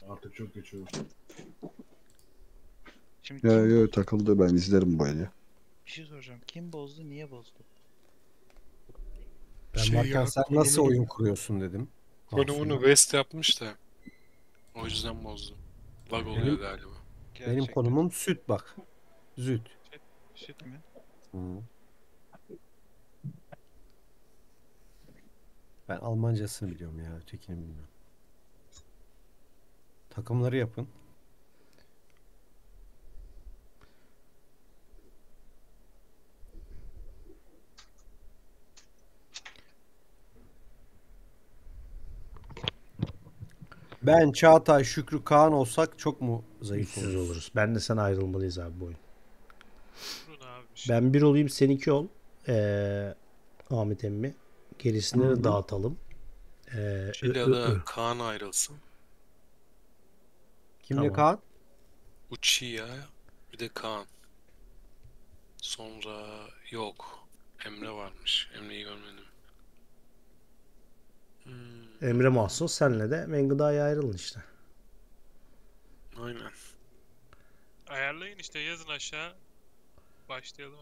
Artık çok geçiyor. Şimdi Ya takıldı, ben izlerim bu eli. bir şey soracağım. Kim bozdu, niye bozdu? Ben Şey varken ya, sen nasıl konumunu- oyun kuruyorsun dedim. Konumunu Mahsun'a. West yapmış da. O yüzden bozdu. Lag oluyor Benim- galiba. Benim Gerçekten. konumum süt bak. Züt. Süt mü? Hı. Ben Almancasını biliyorum ya. Ötekini bilmiyorum. Takımları yapın. Ben, Çağatay, Şükrü, Kaan olsak çok mu zayıf Güçsüz oluruz? oluruz. Ben de sen ayrılmalıyız abi bu oyun. Durun abi bir şey. Ben bir olayım, sen iki ol. Ahmet emmi. Gerisini de dağıtalım. Ya da Kaan ayrılsın. Kimle Tamam. Kaan? Uchiha bir de Kaan. Sonra yok. Emre varmış. Emre'yi görmedim. Emre Mahsun, senle de Menguda'ya ayrılın işte. Aynen. Ayarlayın işte, yazın aşağı. Başlayalım.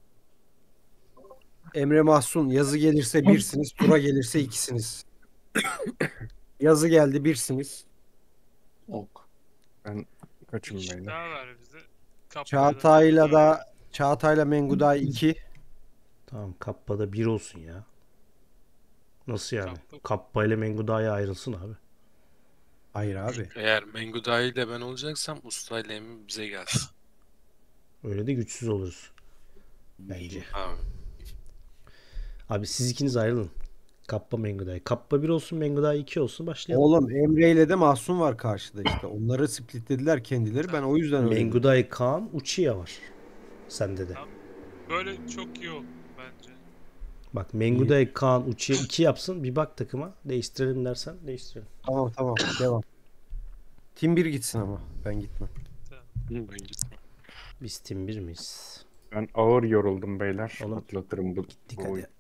Emre Mahsun, yazı gelirse birsiniz, tura gelirse ikisiniz. Yazı geldi birsiniz. Ok. Ben kaçım Bir kişi beyler. daha ver bize. Kapıya Çağatay'la Menguday 2. Tamam, Kappa'da bir olsun ya. Nasıl yani? Kappa. Kappa ile Menguda'ya ayrılsın abi. Hayır abi. Eğer Mengudai ile ben olacaksam Usta ile Emin bize gelsin. Öyle de güçsüz oluruz. Bence. Abi. Abi siz ikiniz ayrılın. Kappa Menguda'ya. Kappa 1 olsun, Menguda'ya 2 olsun, başlayalım. Oğlum Emre ile de Mahsun var karşıda işte. Onları splitlediler kendileri. Ben o yüzden öyle dedim. Menguda'ya Kaan, Uchiha var. Sende de. Böyle çok iyi oldu bence. Bak, Menguda'ya Kaan, Uchiha 2 yapsın. Bir bak takıma. Değiştirelim dersen değiştirelim. Tamam devam. Tim 1 gitsin ama. Ben gitmem. Ben gitmem. Biz Team 1 miyiz? Ben ağır yoruldum beyler. Oğlum, Atlatırım bu. Gittik bu hadi.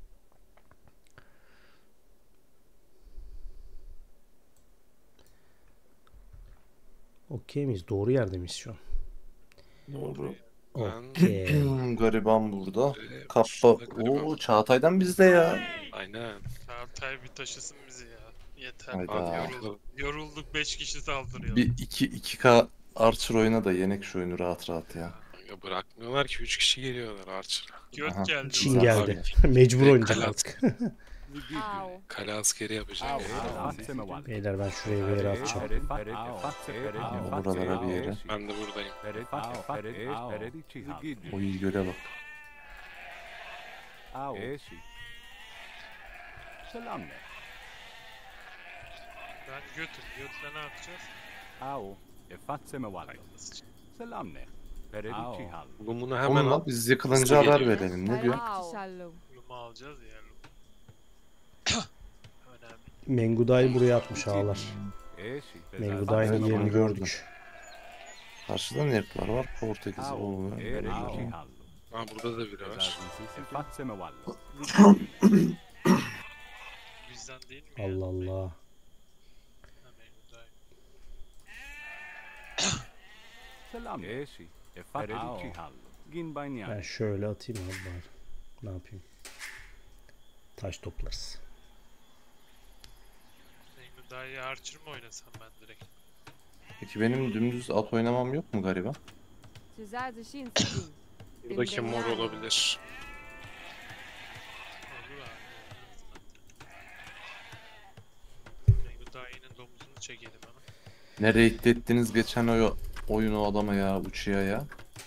Okey miyiz? Doğru yerde miyiz şu an? Doğru. Ben Okey. Gariban burada. Ee, Kappa. Usta gariban. Oo, Çağatay'dan bizde ya. aynen. Çağatay bir taşısın bizi ya. Yeter. Hayda. Hadi Yorulduk. Yorulduk, 5 kişi saldırıyor. Bir 2K Archer oyuna da yenek şu oyunu rahat rahat ya. Ya bırakmıyorlar ki 3 kişi geliyorlar Archer'a. Göt Aha. geldi. Çin Güzel. geldi. Mecbur Direkt oynayacak kale artık. Kale askeri yapacak. Beyler ben şuraya bir yere atacağım. Buralara bir yere. Ben de buradayım. O iyi göle bak. Ben götüm. Götle ne yapacağız? Hayırlısı. Bunu hemen al. Onunla biz yıkılınca Hızlı haber geliyor. verelim. Ne diyor? Lumu alacağız ya. Önemli. Menguda'yı buraya atmış ağlar. Menguda'nın Evet, yerini onu gördük. Karşıda Nerf'lar var. Portekiz oluyor. Ha, burada da biri var. Bizden değil mi ya? Allah Allah. Ha, Mengudai. Ben şöyle atayım abi bari. Ne yapayım? Taş toplarız. Mengudai'yi Archer mı oynasam ben direkt? Peki benim dümdüz at oynamam yok mu gariban? Buradaki mor olabilir. Olur abi. Mengudai'nin domuzunu çekelim hemen. Nereye iddettiniz geçen oyunu o adama ya, Uchiha'ya?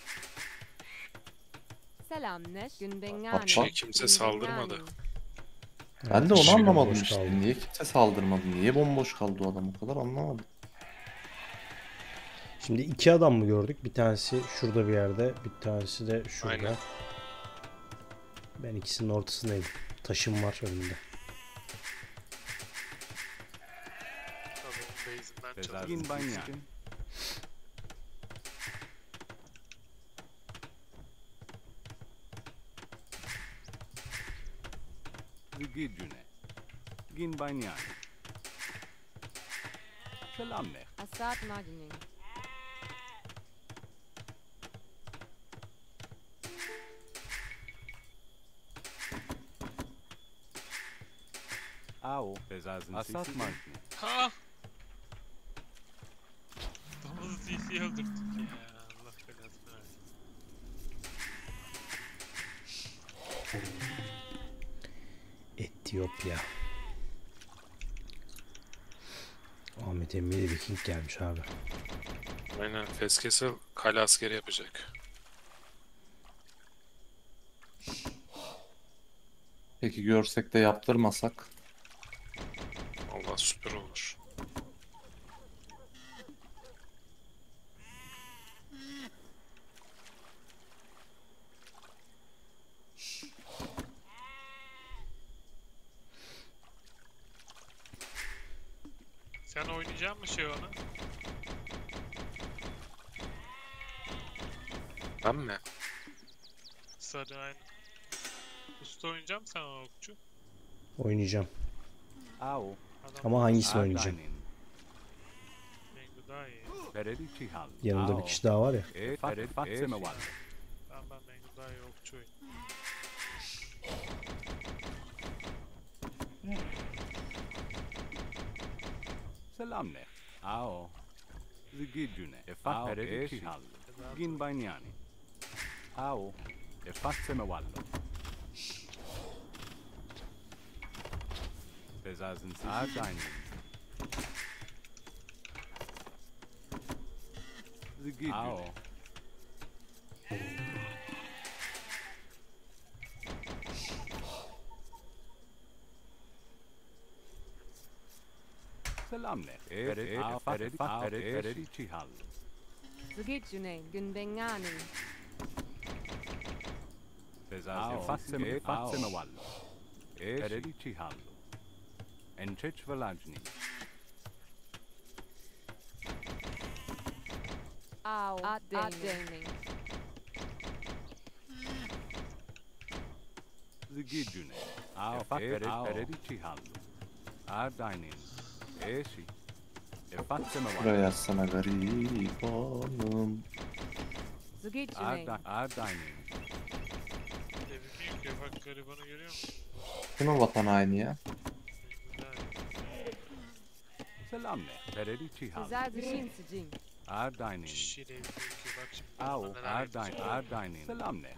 Şey, kimse saldırmadı. Ben de onu Kişi anlamadım bomboş işte. kaldı. Niye kimse saldırmadı? Niye bomboş kaldı o adam, o kadar anlamadım. Şimdi iki adam mı gördük? Bir tanesi şurada bir yerde, bir tanesi de şurada. Aynen. Ben ikisinin ortasındayım. Taşım var önümde. Adamın base'inden çalalım. Asat Magni. Ha! Domuz CC öldürdük ya. Allah belasını versin. Etiyopya. Ahmet Emmi'ye Viking gelmiş abi. Aynen. Feskesel kale askeri yapacak. Peki görsek de yaptırmasak? Allah süper olur. Sen oynayacak mısın şey ona? Ben mi? Sarı aynı. Usta oynayacak mısın sen o okçu? Oynayacağım. Adam Ama hangisini oynayacağım? Mengu daha iyi. Yanımda bir kişi daha var ya. Ben Mengu daha iyi okçu oynayayım. Zugitjune, Günbengani. Au, Adaming. Buraya yazsana garibanım. Zugitjune. Devimi yıkıyor bak garibanı görüyor musun? Kimin vatan haini ya? Mengu daha iyi. Zazishin Sijin. Şişiyle yıkıyor bak şimdi. Bana neler yapacak?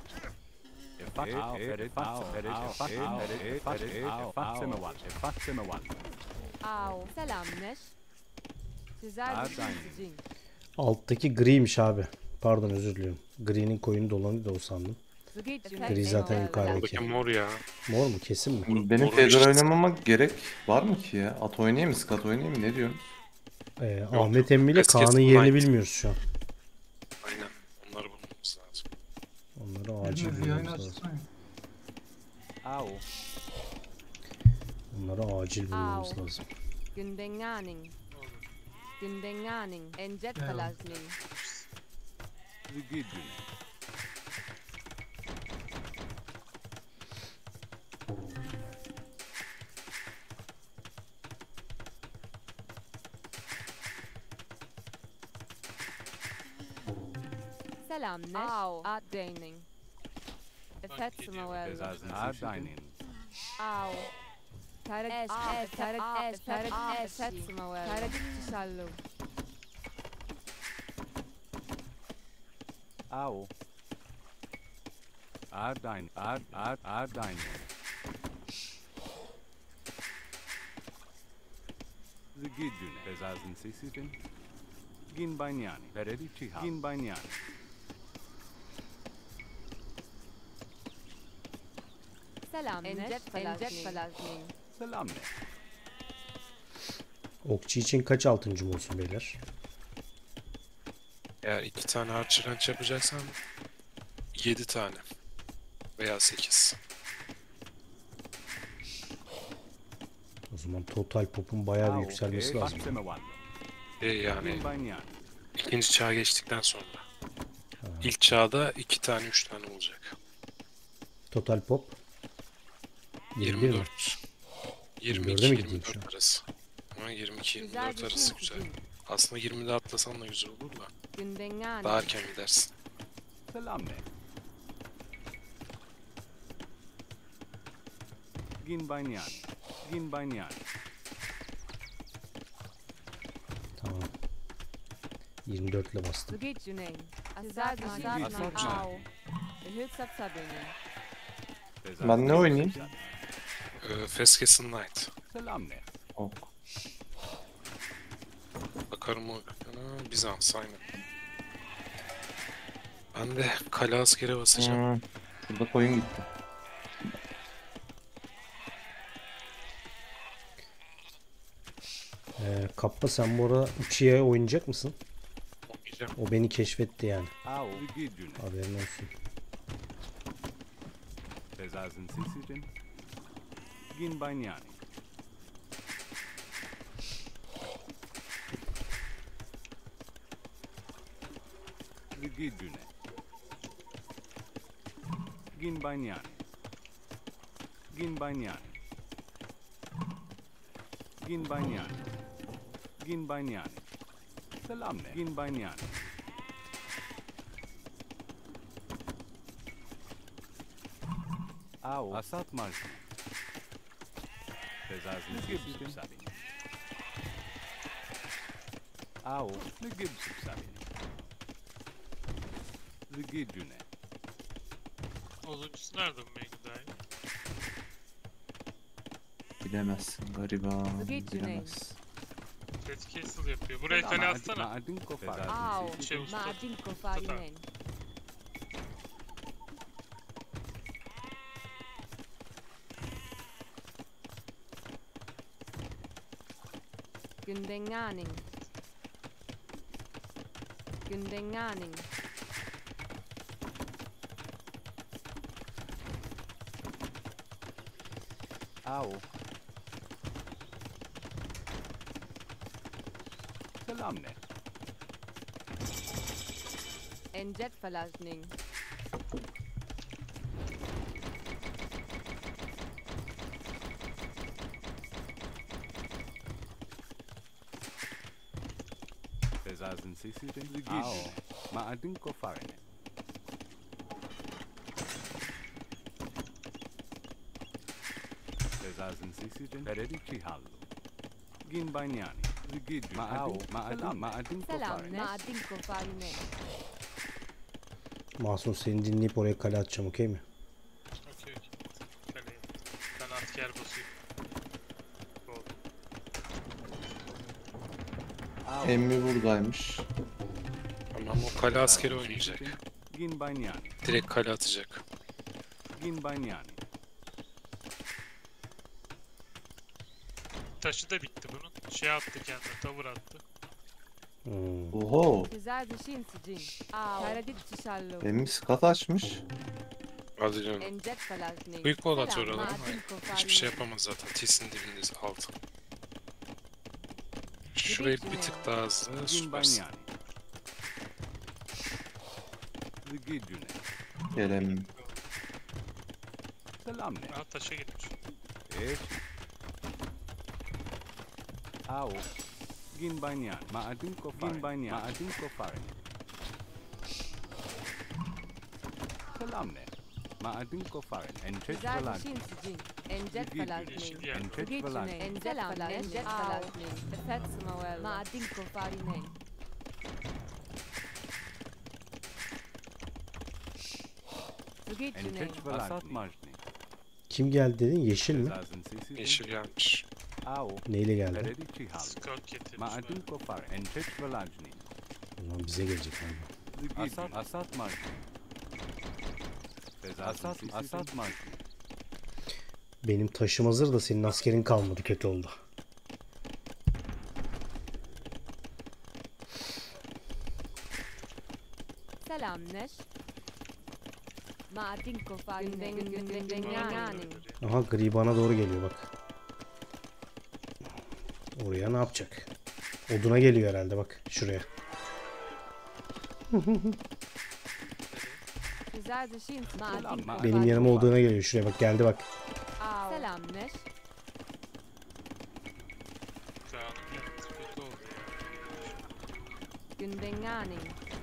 Au, Selamneş. Zazishin Sijin. Alttaki griymiş abi. Pardon özür diliyorum. Gri'nin koyunu dolanı da o sandım. Zugitjune. Gri zaten yukarıdaki. Buradaki mor ya. Mor mu? Kesin mi? Benim Doğru Fedor işte. oynamama gerek var mı ki ya? At oynayayım mı? Skat oynayayım mı? Ne diyorsun? Ahmet Emmi ile Eski Kaan'ın yerini Knight. bilmiyoruz şu an. Aynen. Onları bulmamız lazım. Onları acil bulmamız lazım. Onları acil bulmamız lazım. Günbenganing. Günbenganing. Enjet Palazning. Selamneş. Au, Adaming. Efetsmawel. Au. Tarek Efetsmawel. Tarek Tishallu. Selamneş. Enjet Palazning. Okçu için kaç altıncım olsun beyler? Eğer 2 tane archer ranch yapacaksan 7 tane. Veya 8. O zaman total pop'un bayağı bir yükselmesi lazım. Yani ikinci çağa geçtikten sonra. İlk çağda 2 tane 3 tane olacak. Total pop 21 mi? 24. 24'e mi gidiyor şu 24 arası. Ama Güzel 22-24 bir arası şey güzel. sizin. Aslında 20'de atlasan da güzel olur da. Gündengani. Daha erken gidersin. Selam ne? Ginbanyan. Ginbanyan. Tamam. 24 ile bastım. So geht Junain. Asad Asad Asad Au. Hilsab Sabine. Ben ne oynayayım? Feskes'in Knight. Selam ne? Ok. Bakarım o. Bizans aynen. Ben de kale askere basacağım. Burada koyun gitti. Kappa sen bu ara Uchi'ye oynayacak mısın? Oynayacağım. O beni keşfetti yani. Au. Gidjune. Haberin olsun. Bezazın sisirin. Ginbanyani. Gidjune. Ginbanyani. Ginbanyani. Ginbanyani. Ginbanyani. Selam ne? Ginbanyani. Au. Asat marşı. Bezazın sisirin. Sabine. Au. Ne gibsin Sabine? Gidjune. Olumcusu nerede bu Megudai? Bilemezsin gariban. Git Junain. Bilemezsin. Red Castle yapıyor. Buraya kale atsana. Maadin kofar. Au. Şey usta. Maadinko Farinen. Gündenganing. Gündenganing. Au. Selam ne? Enjet Verlassning. Bezazın sisirin. Au. Maadin kofarine. Bezazın sisirin. Veredici hallu. Ginbanyani. Gidjune. Maadin Selam. kofarine. Maadinko Farinen. Masum seni dinleyip oraya kale atacağım, okey mi? Okey. Kaleye. Ben asker basıyorum. Au. Emmi buradaymış. Tamam o kale askeri oynayacak. Ginbanyani. Direkt kale atacak. Ginbanyani. Taşı da bitti bunun. Şey attı kendine, tavır attı. Oho. Güzel bir şeyin sicin. Au. Karadit Çişallo. Emmi skat açmış. Hadi canım. Enjet Verlassning. Büyük gol atıyor Selam, oralar ama Maadinko hiçbir şey Farinen. yapamaz zaten. T'sin dibindeyiz altın. Şurayı bir tık daha hızlı süpersin. Ginbanyani. Gidjune. Gel emmi. Selam ne? Aha taşa gitmiş. Eş. Au. Ginbanyan. Maadin kofarin. Ginbanyan. Maadin kofarin. Selam ne? Maadin kofarin. Ençet Güzel bir falan. şeyin sicin. Enjet Verlassning. Yeşil yer. Ençet Git falan. Junain. Enjet Verlassning. Effekt Mawel. Maadinko Farinen. Git Junain. Ençet falan. Asat marjni. Kim geldi dedin? Yeşil mi? Bezazın sesi. Yeşil gelmiş. Au. Neyle geldi? Veredici hal. Scott getirmiş. Maadin kofarin. Ençet velajni. Ulan bize gelecek abi. Asat marjni. Asat marjni. Benim taşım hazır da senin askerin kalmadı, kötü oldu. Selam Neş. Maadinko Farinen. Gündenganing. Aha, gri bana doğru geliyor bak. Oraya ne yapacak? Oduna geliyor herhalde bak şuraya. Güzel bir şeyin Maadinko Benim yanıma oduna geliyor şuraya bak, geldi bak. Selam Neş. Canım Gündengani.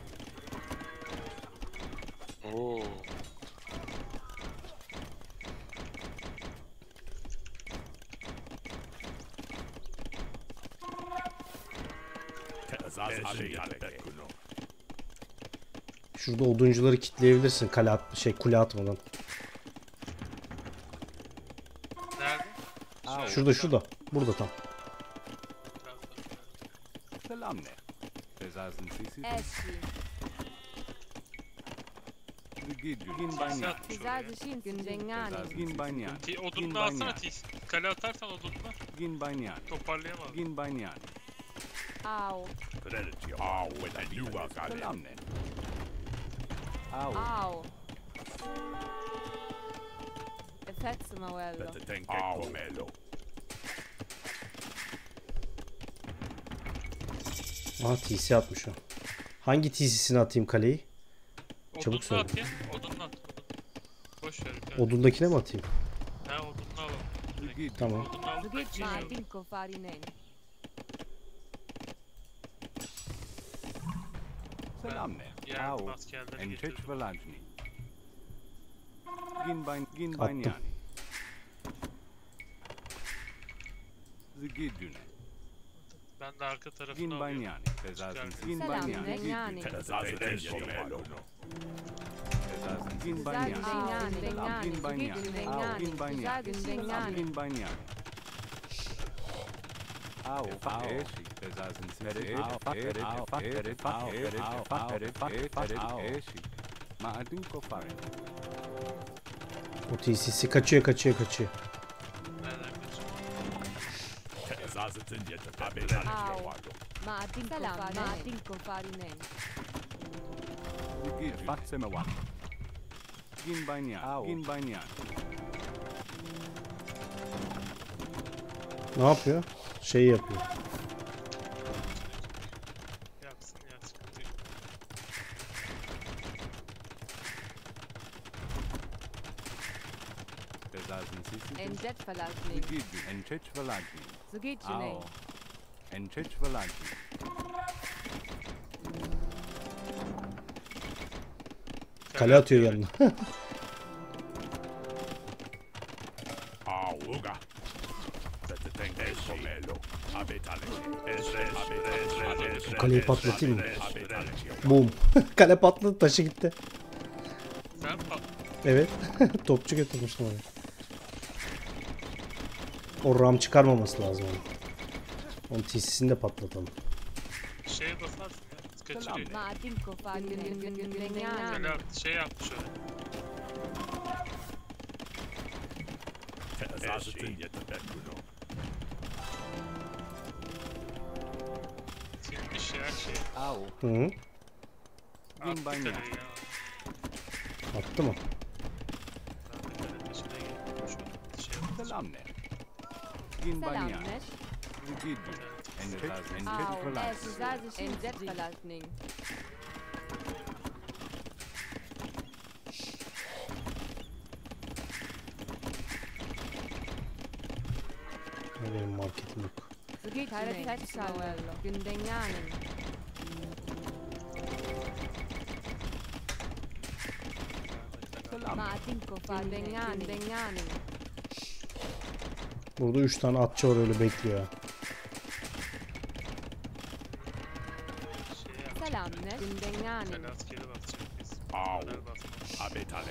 Oo. Şurada oduncuları kitleyebilirsin kule atmadan. Nerede? Şurada. Burada tam. Eşi. Güzel gündengani. Odununu alsana Tis. Kale atarsan odununu. Toparlayamam. Au. Au. Effetts Moello. Aha TC atmış o. Hangi TC'sini atayım kaleyi? Çabuk söyle. Odununu at ya. Odununu at. Boş ver. Odundakine mi atayım? Ha odununu alalım. Tamam. Odununu alıp Zugit şey yok. Madinko Farinen. Yer askerleri getirdim. Attım. Ben de arka tarafını alıyorum. Selam Dengani. Güzel gündengani. Zugit gündengani. Güzel gündengani. O TC'si kaçıyor. Nereden kaçıyor? Au. Madinko Farinen. Ne yapıyor? Şey yapıyor. Yaksın ya sıkıntı yok. Enjet Verlagsning. Zugit Junen. Kale atıyor yanına. Kaleyi patlatayım mı? Boom. Kale patladı, taşı gitti. Sen Evet. Topçu götürmüştüm oraya. O ram çıkarmaması lazım onun. Onun TC'sini de patlatalım. şeye basarsın ya. Kaçırıyor. Madinko Farinen. Gündengani. Kale şey yapmış öyle. Silmiş ya şey. Hı. Attı kaleyi ya. Attı mı? Ben de kalenin içine girdim. Şu şey yapmış. Selam Neş. Au. Güzel Enjet Verlagsning. Ne benim marketim yok. Zugit Effetts Moello. Gündengani. Madinko Farinen. Gündengani. Burada 3 tane atçı var öyle bekliyor. ya. Şey yapmış. Selam Neş. Gündengani. Kale askeri basacak biz. Kale basmaz.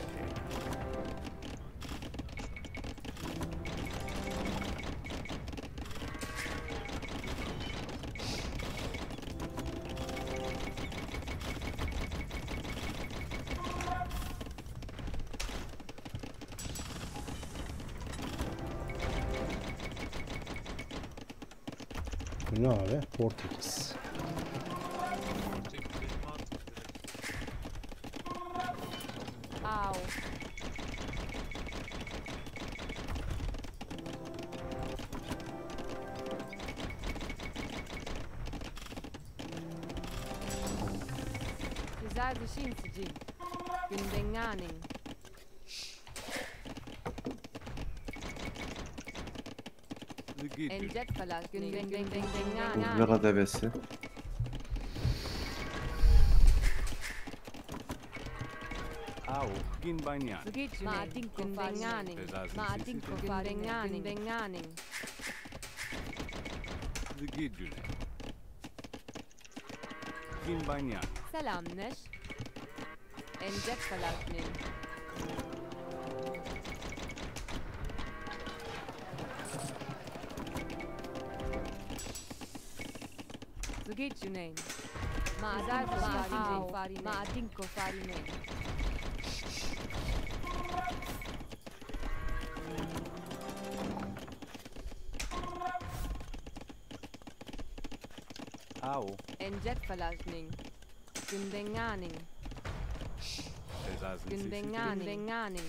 Bu ne abi? Portekiz. Tek benim artık direkt. Au. Güzel Sicil. Gündengani. Enjet Verlagsning. Gündengani. Rüzgar devesi. Au, gin banyan. Ma dinko farining. Ma dinko farining. Zgidjune. Gin banyan. Selam neş. Encek falatning. Zgidjune. Ma dinko farining. Ma dinko farining. Au, Encek falatning. Gündenganing. Gündenganing.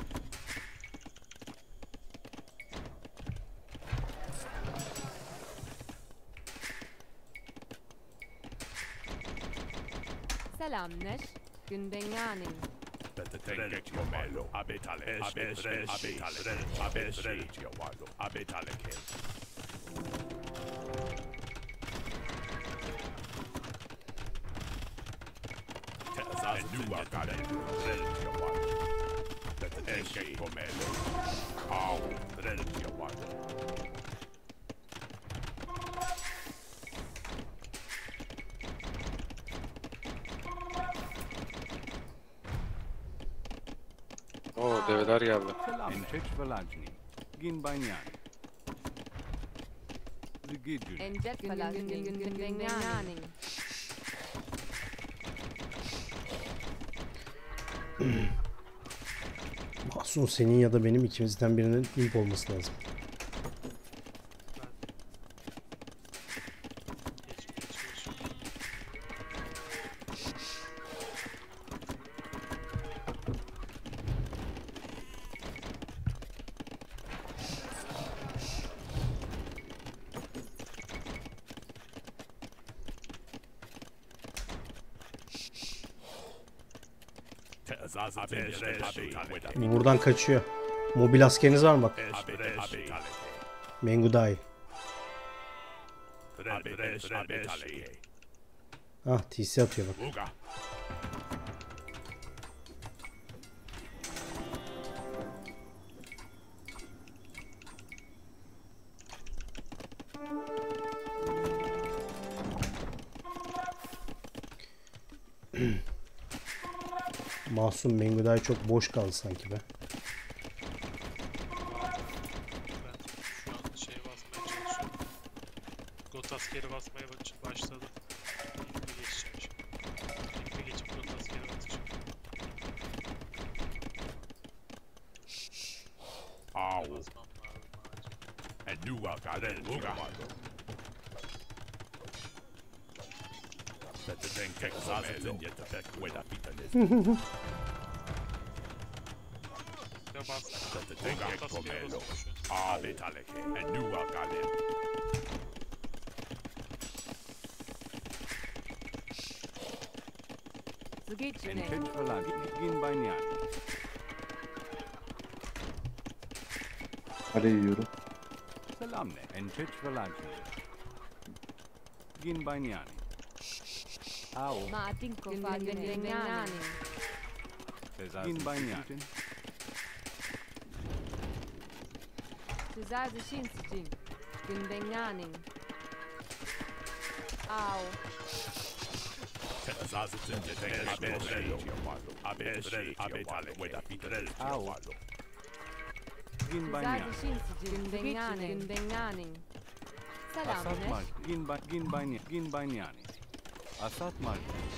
Selam neş. Gündenganing. Oo develer geldi. selam. Enchech velajni. Gin banyan. Zgidjune. Encek falatning. Gündenganing. Mahsun senin ya da benim ikimizden birinin imp olması lazım. Bu buradan kaçıyor. Mobil askeriniz var mı bak? Mengudai. Ah TC atıyor bak. Mahsun Mengudai çok boş kaldı sanki be. Şu an şey basmaya çalışıyorum. Got askeri basmaya başladı. İlmi geçeceğim şimdi. İlmi geçip got askeri basacağım. Basmam lazım acil. Ya bastım. Got askeri basıyorum şu an. Zgidjune. Enchech velajni. Gin banyan. Kale yiyorum. Selamne. Enchech velajni. Gin banyan. Au, Ma dinko farining. gin banyan. Tüzer dışın sıcın. Gündenganing. Au. Au. Gin Tüzer banyan. dışın sıcın. Gündenganing. Selam Asat neş. marj. Gin banyan. Gin banyan. Asat marj.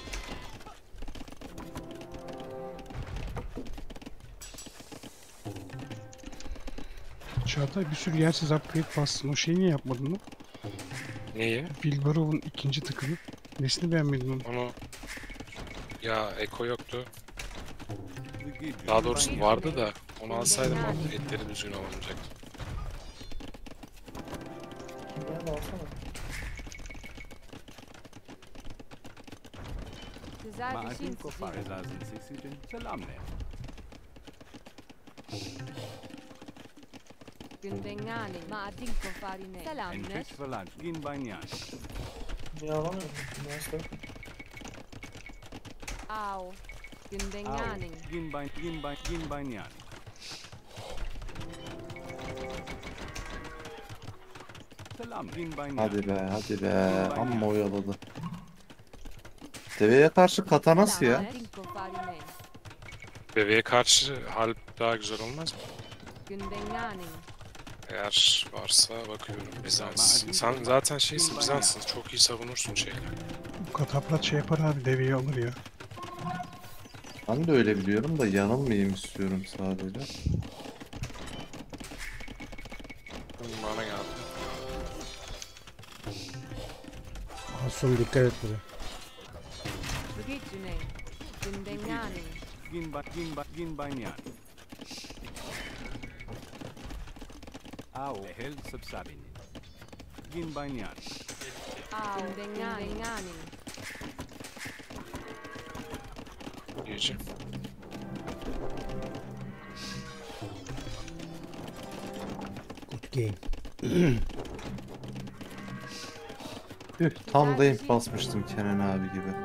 Çağatay bir sürü yersiz upgrade bastın. O şeyi niye yapmadın lan? Neyi? Bilbarov'un ikinci tıkını. Nesini beğenmedin onu? Onu... Ya Eko yoktu. Zgidjune. Daha doğrusu vardı da onu alsaydım etleri düzgün olmayacaktı. Tüzer Ma dışın dinko sıcın. farizazin seksicin. Selamne. Gündenganing. Ma dinko farining. Selam neş. Enchech velajni. Gin banyan. Au. Gündenganing. Ginbanyan. Selam Ginbanyan. Hadi be. Amma oyaladı. Deveye karşı kata nasıl ya? Dinko farine. Bebeğe karşı hal daha güzel olmaz mı? Gündenganing. Eğer varsa bakıyorum. Bizans. Sen zaten şeysin, Bizans'ın. Çok iyi savunursun şeyleri. Bu kataprat şey yapar abi, deveyi alır ya. Ben de öyle biliyorum da yanılmayayım istiyorum sadece. Bana geldi. Asun dikkat et buraya. Brigitjune. Gündenganing. Ginbanyan. Ao hel subsabini. Ginbanyan. Gündenganing. Gece. Good game. Tam da imp basmıştım Kenan abi gibi.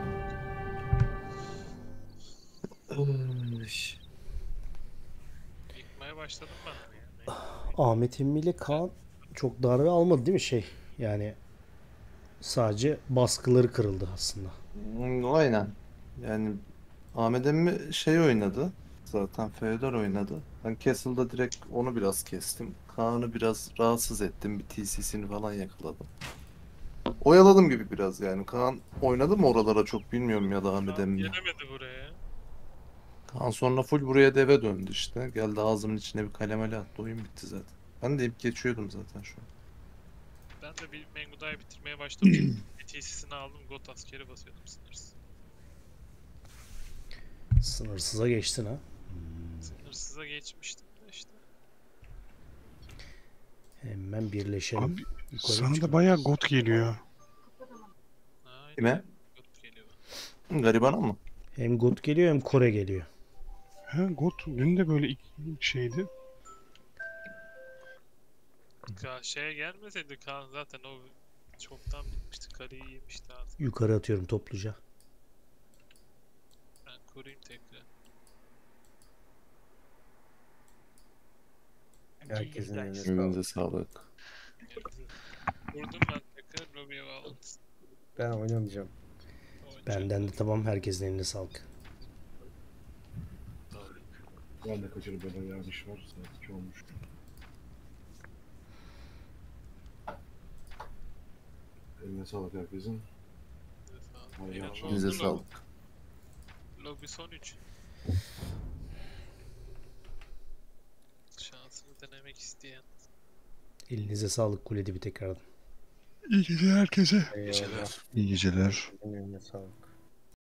Yıkmaya başladım ben. Ahmet Emmi ile Kaan çok darbe almadı değil mi şey? Yani sadece baskıları kırıldı aslında. Aynen. Yani Ahmet emmi şey oynadı. Zaten Feodor oynadı. Ben Castle'da direkt onu biraz kestim. Kaan'ı biraz rahatsız ettim. Bir TC'sini falan yakaladım. Oyaladım gibi biraz yani. Kaan oynadı mı oralara çok bilmiyorum ya da Ahmet emmi. Gelemedi buraya. Kaan sonra full buraya deve döndü işte. Geldi ağzımın içine bir kalemale attı. Oyun bitti zaten. Ben de ip geçiyordum zaten şu an. Ben de bir Menguda'yı bitirmeye başladım. TC'sini aldım. Got askeri basıyordum sınırsız. Sınırsıza geçtin ha. Sınırsıza geçmiştim de işte. Hemen birleşelim. Abi Yukarı sana çıkalım. da bayağı got geliyor. Aynen. Kime? Got geliyor. Garibana mı? Hem God geliyor hem Kore geliyor. He, got dün de böyle şeydi. Şeye gelmeseydi Kaan zaten o çoktan bitmişti. Kareyi yemişti artık. Yukarı atıyorum topluca. Ben koruyayım tekrar. Herkesin eline sağlık. Ümrünüze sağlık. Vurdum ben tekrar. Lobiye bağlantısın. Ben oynamayacağım. Benden de tamam, herkesin eline sağlık. Ben de kaçırıp böyle yanlış var. Saat 2 olmuş. Eline sağlık herkesin. Elinize sağlık. Lobby son 3. Şansını denemek isteyen. Elinize sağlık Kuledibi tekrardan. İyi geceler herkese. Geceler. İyi geceler. Eline sağlık.